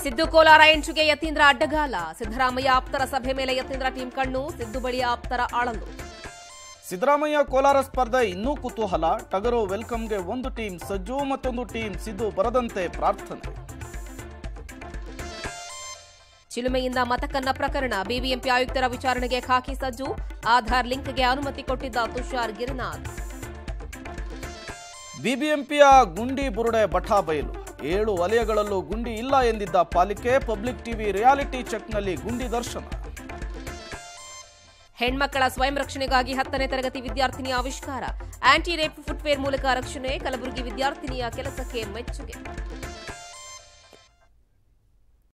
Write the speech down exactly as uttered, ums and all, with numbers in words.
ಸಿದ್ದು ಕೋಲಾರ ಎಂಟ್ರಿಗೆ ಯತೀಂದ್ರ ಅಡ್ಡಗಾಲ. ಸಿದ್ದರಾಮಯ್ಯ ಆಪ್ತರ ಸಭೆ ಮೇಲೆ ಯತೀಂದ್ರ ಟೀಂ ಕಣ್ಣು. ಸಿದ್ದು ಬಳಿ ಆಪ್ತರ ಆಳಲು. ಸಿದ್ದರಾಮಯ್ಯ ಕೋಲಾರ ಸ್ಪರ್ಧೆ ಇನ್ನೂ ಕುತೂಹಲ. ಟಗರು ವೆಲ್ಕಮ್ಗೆ ಒಂದು ಟೀಂ ಸಜ್ಜು, ಮತ್ತೊಂದು ಟೀಂ ಸಿದ್ದು ಬರದಂತೆ ಪ್ರಾರ್ಥನೆ. ಚಿಲುಮೆಯಿಂದ ಮತಕನ್ನ ಪ್ರಕರಣ. ಬಿಬಿಎಂಪಿ ಆಯುಕ್ತರ ವಿಚಾರಣೆಗೆ ಖಾಕಿ ಸಜ್ಜು. ಆಧಾರ್ ಲಿಂಕ್ಗೆ ಅನುಮತಿ ಕೊಟ್ಟಿದ್ದ ತುಷಾರ್ ಗಿರಿನಾಥ್. ಬಿಬಿಎಂಪಿಯ ಗುಂಡಿ ಬುರುಡೆ ಬಠಾ ಬಯಲು. ಏಳು ವಲಯಗಳಲ್ಲೂ ಗುಂಡಿ ಇಲ್ಲ ಎಂದಿದ್ದ ಪಾಲಿಕೆ. ಪಬ್ಲಿಕ್ ಟಿವಿ ರಿಯಾಲಿಟಿ ಚೆಕ್ನಲ್ಲಿ ಗುಂಡಿ ದರ್ಶನ. ಹೆಣ್ಮಕ್ಕಳ ಸ್ವಯಂ ರಕ್ಷಣೆಗಾಗಿ ಹತ್ತನೇ ತರಗತಿ ವಿದ್ಯಾರ್ಥಿನಿಯ ಆವಿಷ್ಕಾರ. ಆಂಟಿ ರೇಪ್ ಫುಟ್ವೇರ್ ಮೂಲಕ ರಕ್ಷಣೆ. ಕಲಬುರಗಿ ವಿದ್ಯಾರ್ಥಿನಿಯ ಕೆಲಸಕ್ಕೆ ಮೆಚ್ಚುಗೆ.